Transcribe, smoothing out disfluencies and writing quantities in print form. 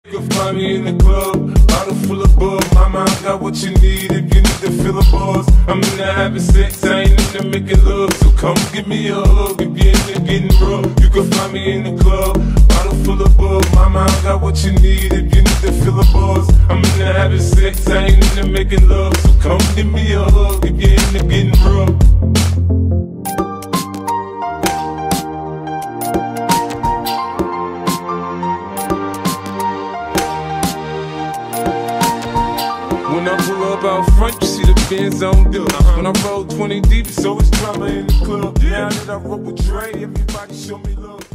You can find me in the club, bottle full of bug. Mama, I got what you need if you need to fill a buzz. I'm in there having sex, I ain't in there making love. So come give me a hug if you're in there getting rough. You can find me in the club, bottle full of bug. Mama, I got what you need if you need to fill a buzz. I'm in there having sex, I ain't in there making love. So come give me a hug if you're in there getting rough. When I pull up out front, you see the Benz on dub. When I roll 20 deep, it's always drama in the club. Now that I roll with Dre, everybody show me love.